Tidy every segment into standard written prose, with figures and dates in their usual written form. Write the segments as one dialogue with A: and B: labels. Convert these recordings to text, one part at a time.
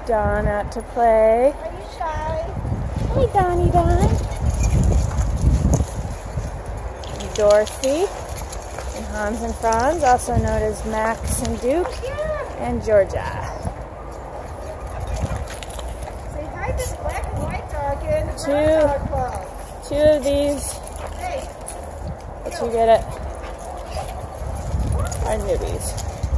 A: Dawn out to play.
B: Are you shy?
A: Hey, Donnie Don. Dorothy and Hans and Franz, also known as Max and Duke, and Georgia.
B: Say hi to the black and white dog in the dog club.
A: Two of these that you get at our newbies.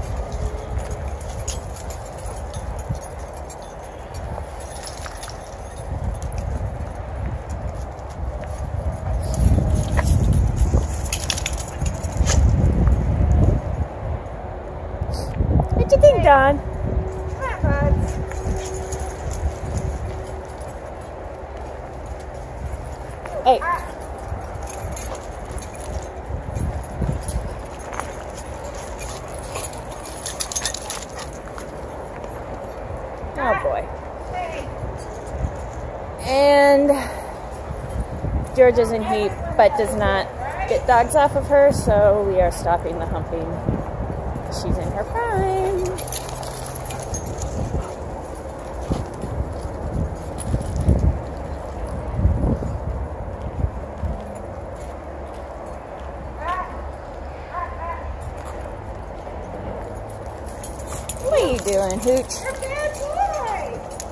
A: What you think, Don?
B: Come on, buds.
A: Hey. Oh boy. And Georgia's in heat, but does not get dogs off of her, so we are stopping the humping. She's in her prime. What are you doing, Hooch?
B: You're a bad boy.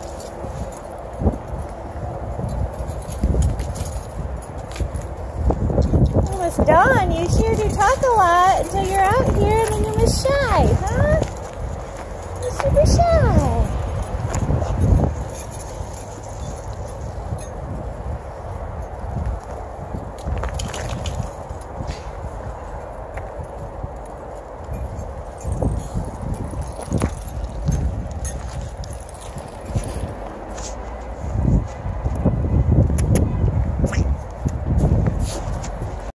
A: Almost done. You sure do talk a lot until you're out here and then you're shy, huh? You're super shy.